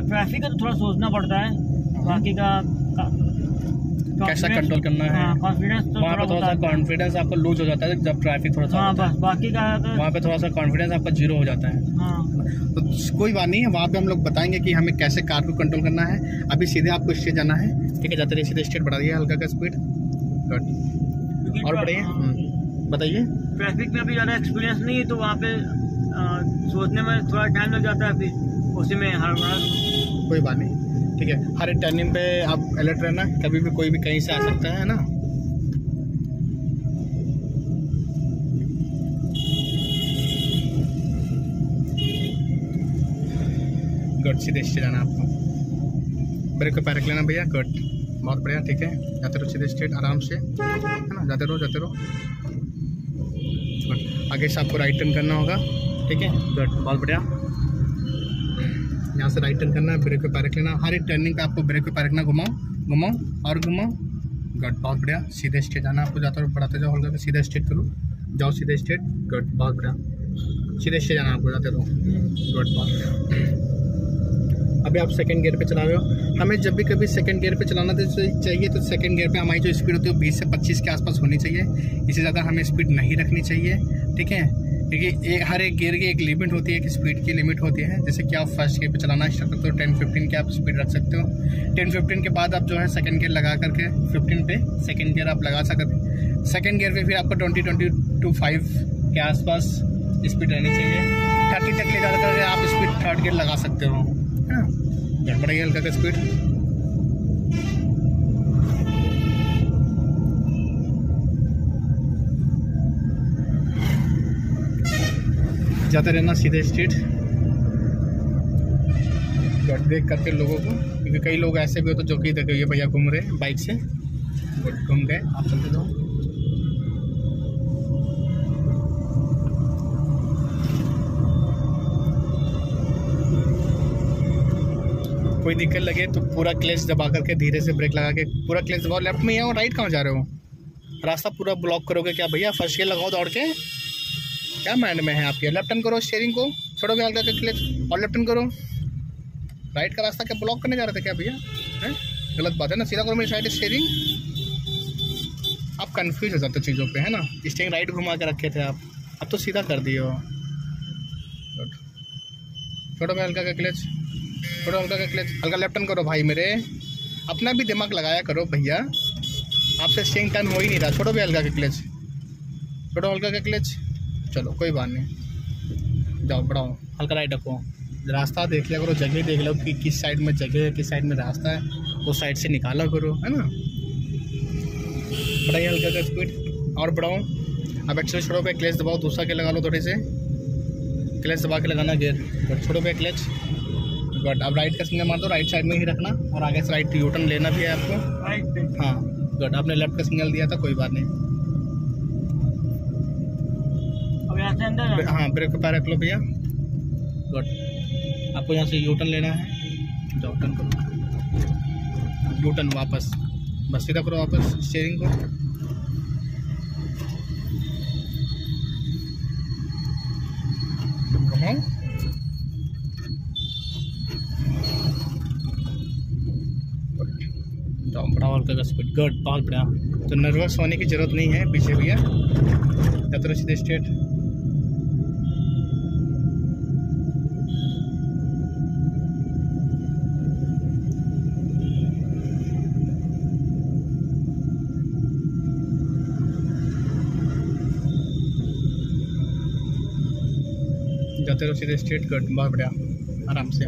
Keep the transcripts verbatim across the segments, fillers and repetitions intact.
Traffic का तो थोड़ा सोचना पड़ता है, बाकी का, का कैसा कंट्रोल करना है, कॉन्फिडेंस तो वहाँ पे थोड़ा सा कॉन्फिडेंस आपका लूज हो जाता है जब ट्रैफिक थोड़ा सा हाँ, होता है। बस बाकी का वहाँ पे थोड़ा सा कॉन्फिडेंस आपका जीरो हो जाता है। हाँ। तो कोई बात नहीं है, वहाँ पे हम लोग बताएंगे कि हमें कैसे कार को कंट्रोल करना है। अभी सीधे आपको स्ट्रेट जाना है, ठीक है, जाते रहिए सीधे स्ट्रेट, बढ़ा दिया हल्का का स्पीड, गुड, और बढ़िए, बताइए। ट्रैफिक में अभी ज़्यादा एक्सपीरियंस नहीं है तो वहाँ पे आ, सोचने में थोड़ा टाइम लग जाता है, फिर उसी में हड़बड़ा। कोई बात नहीं, ठीक है, हर एक टर्निंग पे आप अलर्ट रहना, कभी भी कोई भी कहीं से आ सकता है ना। गुड, सीधे स्ट्रेट जाना आपको, ब्रेक पे पैर रख लेना भैया, गुड, बहुत बढ़िया, ठीक है, जाते रहो सीधे स्ट्रेट आराम से, है ना, जाते रहो जाते रहो, गुड, आगे से आपको राइट टर्न करना होगा, ठीक है, गुड, बहुत बढ़िया, यहाँ से राइट टर्न करना है, ब्रेक पे पैर रख लेना, हर एक टर्निंग पे आपको ब्रेक पे पैर रखना, घुमाओ घुमाओ और घुमाओ, गुड, बहुत बढ़िया, सीधे स्ट्रेट जाना आपको, जाते रहो बढ़ाते जाओ हल्का, सीधे स्ट्रेट करो, जाओ सीधे स्ट्रेट, गुड, बहुत बढ़िया, सीधे स्ट्रेट जाना आपको, जाते रहो, गुड, बहुत बढ़िया। अभी आप सेकंड गियर पे चला रहे हो, हमें जब भी कभी सेकंड गियर पे चलाना तो चाहिए तो सेकंड गियर पे हमारी जो स्पीड होती है वो बीस से पच्चीस के आसपास होनी चाहिए, इससे ज़्यादा हमें स्पीड नहीं रखनी चाहिए, ठीक है, क्योंकि हर एक गियर की एक लिमिट होती है, एक स्पीड की लिमिट होती है। जैसे कि आप फर्स्ट गियर पे चलाना स्टार्ट करते हो टेन फिफ्टीन की आप स्पीड रख सकते हो, टेन फिफ्टीन के बाद आप जो है सेकंड गियर लगा करके फिफ्टीन पे सेकंड गियर आप लगा सकते हैं, सेकंड गियर पे फिर आपको ट्वेंटी ट्वेंटी टू फाइव के आसपास स्पीड रहनी चाहिए, थर्टी तक ले जा करके आप स्पीड थर्ड गियर लगा सकते हो, है ना, गड़बड़ाइए हल्का का स्पीड, जाते रहना सीधे स्ट्रेट, देख करके लोगों को, क्योंकि कई लोग ऐसे भी हो तो जो कि देखो ये भैया घूम रहे हैं बाइक से, घूम गए, आप चलते जाओ, कोई दिक्कत लगे तो पूरा क्लच दबा करके धीरे से ब्रेक लगा के पूरा क्लच दबाओ, लेफ्ट में आओ, राइट कहाँ जा रहे हो, रास्ता पूरा ब्लॉक करोगे क्या भैया, फर्स्ट गियर लगाओ दौड़ के, क्या माइंड में है आपके, लेफ्ट टर्न करो, स्टीयरिंग को छोड़ो हल्का का क्लच और लेफ्ट टर्न करो, राइट का रास्ता क्या ब्लॉक करने जा रहे थे क्या भैया, हैं, गलत बात है ना, सीधा करो मेरी साइड स्टीयरिंग, आप कंफ्यूज हो जाते चीज़ों पे, है ना, स्टीयरिंग राइट घुमा के रखे थे आप, अब तो सीधा कर दिए हो, छोड़ो हल्का का क्लच, छोड़ो हल्का का क्लच, हल्का लेफ्ट टर्न करो भाई मेरे, अपना भी दिमाग लगाया करो भैया, आपसे स्टीयरिंग टर्न हो ही नहीं रहा, छोड़ो भी हल्का का क्लच, छोड़ो हल्का का क्लच, चलो कोई बात नहीं, जाओ बढ़ाओ, हल्का राइट रखो, रास्ता देख लिया करो, जगह देख लो कि किस साइड में जगह है, किस साइड में रास्ता है, उस साइड से निकाला करो, है ना, बढ़ाइए हल्का का स्पीड और बढ़ाओ, अब एक्चुअली छोड़ो पे क्लच दबाओ, दूसरा के लगा लो, थोड़े से क्लच दबा के लगाना गियर, छोड़ो पे क्लच, बट अब राइट का सिग्नल मार दो, राइट साइड में ही रखना और आगे से राइट यू टर्न लेना भी है आपको, राइट, हाँ गुड, आपने लेफ्ट का सिग्नल दिया था, कोई बात नहीं, हाँ ब्रेक पे पैर रख लो भैया, गुड, आपको यहाँ से यू टर्न लेना है, जाओ टर्न करो, यू टर्न वापस, बस सीधा करो वापस स्टीयरिंग को, हाँ जाओ बढ़ाओ हल्का का स्पीड, गुड, बहुत बढ़िया, तो नर्वस होने की जरूरत नहीं है पीछे भैया, जाते रहो सीधे स्ट्रेट, जाते रहो सीधे स्ट्रेट, गुड, बहुत बढ़िया, आराम से।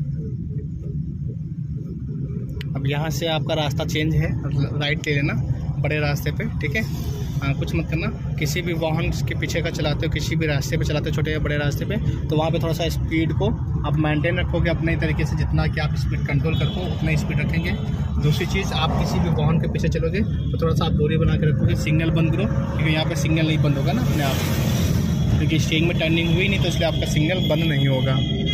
अब यहाँ से आपका रास्ता चेंज है, राइट ले लेना बड़े रास्ते पे, ठीक है, हाँ कुछ मत करना, किसी भी वाहन के पीछे का चलाते हो, किसी भी रास्ते पे चलाते हो, छोटे या बड़े रास्ते पे, तो वहाँ पे थोड़ा सा स्पीड को आप मेंटेन रखोगे अपने तरीके से, जितना कि आप स्पीड कंट्रोल कर पाओ उतना स्पीड रखेंगे। दूसरी चीज़, आप किसी भी वाहन के पीछे चलोगे तो थोड़ा सा आप दूरी बना के रखोगे, सिग्नल बंद करो, क्योंकि यहाँ पर सिग्नल नहीं बंद होगा ना अपने आप, क्योंकि स्टीयरिंग में टर्निंग हुई नहीं तो इसलिए आपका सिग्नल बंद नहीं होगा।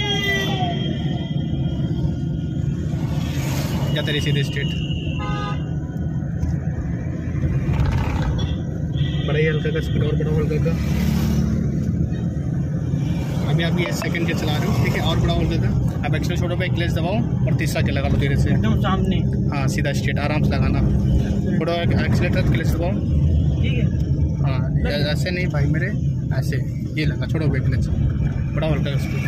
जाते रहिए सीधे स्ट्रेट, बढ़ाइए हल्का का स्पीड और बढ़ाओ हल्का का, अभी आप ये सेकंड के चला रहे हो, ठीक है, और बढ़ाओ हल्का का, अब एक्सेल छोड़ो पे क्लच दबाओ और तीसरा के लगा लो धीरे से, एकदम सामने। हाँ सीधा स्ट्रेट आराम से लगाना। थोड़ा एक्सीलेटर क्लच दबाओ, ठीक है। हाँ ऐसे नहीं भाई मेरे, ऐसे ये लगा, छोड़ो पे क्लच, बड़ा हल्का स्पीड।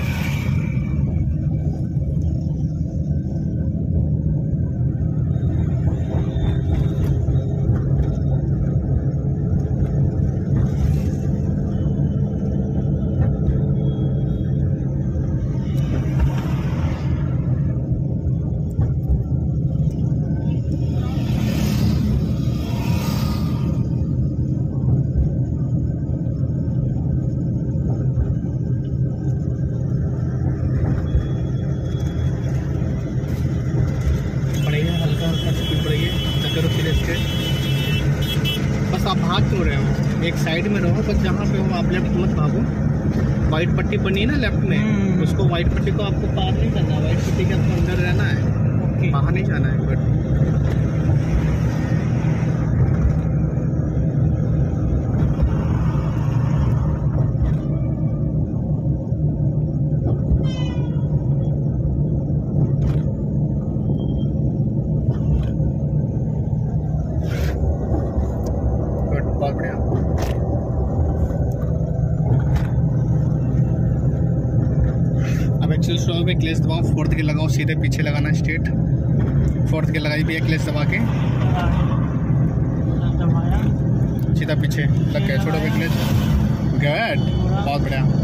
बस आप भाग क्यों रहे हो, एक साइड में रहो, बस जहाँ पे हो आप लेफ्ट मत भागो। वाइट पट्टी बनी है ना लेफ्ट में, उसको वाइट पट्टी को आपको पार नहीं करना, वाइट पट्टी के आपको अंदर रहना है, बाहर नहीं जाना है। बट बहुत बढ़िया। अब एक्चुअल स्लो पे क्लेस दबाओ, फोर्थ के लगाओ, सीधे पीछे लगाना स्ट्रेट। फोर्थ के लगाई भी एक क्लेस दबा के सीधा पीछे लग गया, छोड़ो पे क्लेस। गुड, बहुत बढ़िया।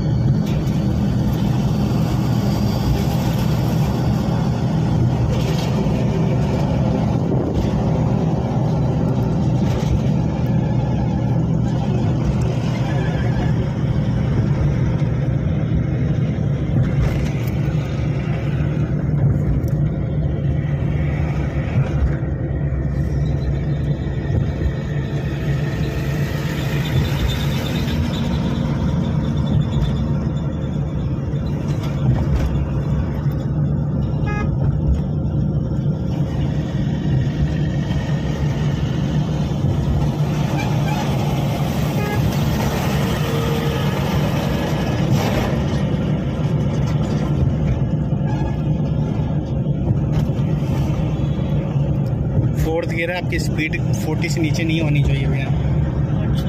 फोर्थ गियर है, आपकी स्पीड फोर्टी से नीचे नहीं होनी चाहिए भैया। अच्छा,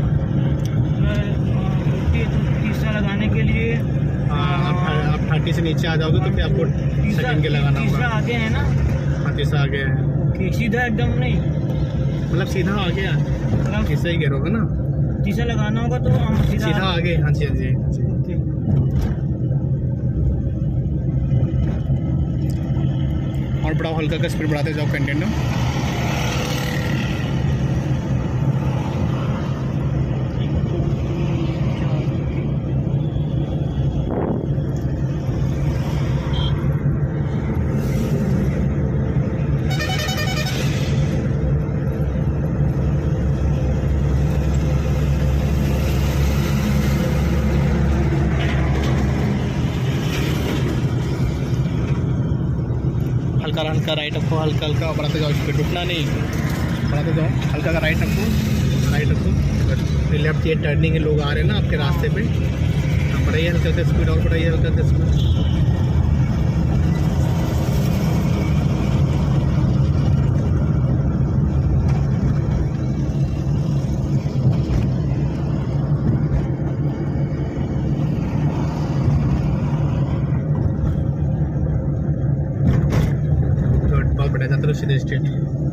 तीसरा लगाने के लिए हाँ, आप थर्टी से नीचे आ जाओगे तो फिर आपको सेकंड के लगाना होगा। तीसरा आगे है ना? हाँ तीसरा आगे है, सीधा एकदम नहीं, मतलब सीधा आगे है, तीसरा ही गियर होगा ना। तीसरा लगाना होगा तो हम सीधा, सीधा आगे। हाँ जी हाँ जी हाँ जी। और बड़ा हल्का का स्पीड बढ़ाते जाओ कंटिन्यू। हल्का हल्का राइट रखो, हल्का हल्का बढ़ाते जाओ, स्पीड रुकना नहीं, बढ़ाते जाओ, हल्का का राइट रखो, राइट रखो। फिर लेफ्ट ये टर्निंग लोग आ रहे हैं ना आपके रास्ते पे, बढ़ाइए हल्का हल्का स्पीड, और बढ़ाइए हल्का हल्का स्पीड। सीधे स्ट्रेट।